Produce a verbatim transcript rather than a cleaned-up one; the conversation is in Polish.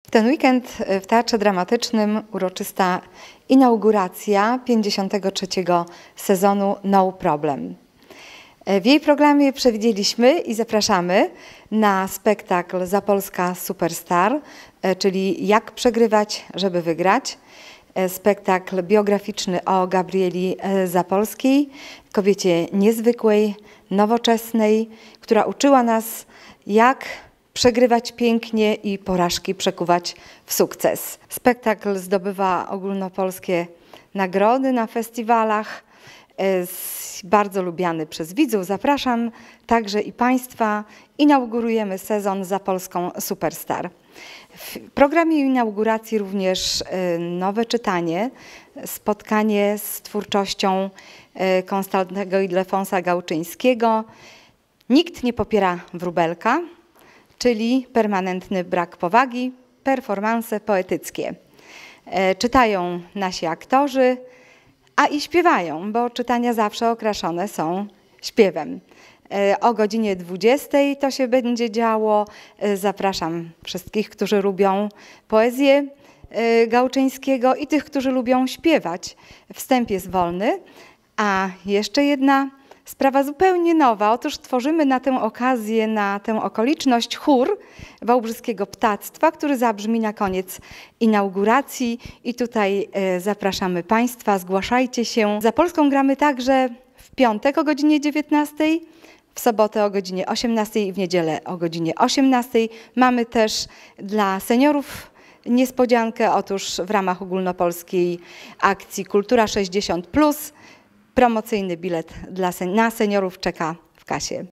W ten weekend w Teatrze Dramatycznym uroczysta inauguracja pięćdziesiątego trzeciego sezonu No Problem. W jej programie przewidzieliśmy i zapraszamy na spektakl Zapolska Superstar, czyli Jak przegrywać, żeby wygrać. Spektakl biograficzny o Gabrieli Zapolskiej, kobiecie niezwykłej, nowoczesnej, która uczyła nas, jak przegrywać pięknie i porażki przekuwać w sukces. Spektakl zdobywa ogólnopolskie nagrody na festiwalach, jest bardzo lubiany przez widzów. Zapraszam także i Państwa. Inaugurujemy sezon Zapolską Superstar. W programie inauguracji również nowe czytanie, spotkanie z twórczością Konstantego Ildefonsa Gałczyńskiego. Nikt nie popiera wróbelka, czyli permanentny brak powagi, performanse poetyckie. Czytają nasi aktorzy, a i śpiewają, bo czytania zawsze okraszone są śpiewem. O godzinie dwudziestej to się będzie działo. Zapraszam wszystkich, którzy lubią poezję Gałczyńskiego i tych, którzy lubią śpiewać. Wstęp jest wolny, a jeszcze jedna sprawa zupełnie nowa. Otóż tworzymy na tę okazję, na tę okoliczność chór wałbrzyskiego ptactwa, który zabrzmi na koniec inauguracji i tutaj zapraszamy Państwa, zgłaszajcie się. Za Polską gramy także w piątek o godzinie dziewiętnastej, w sobotę o godzinie osiemnastej i w niedzielę o godzinie osiemnastej. Mamy też dla seniorów niespodziankę. Otóż w ramach ogólnopolskiej akcji Kultura sześćdziesiąt plus promocyjny bilet dla sen- na seniorów czeka w kasie.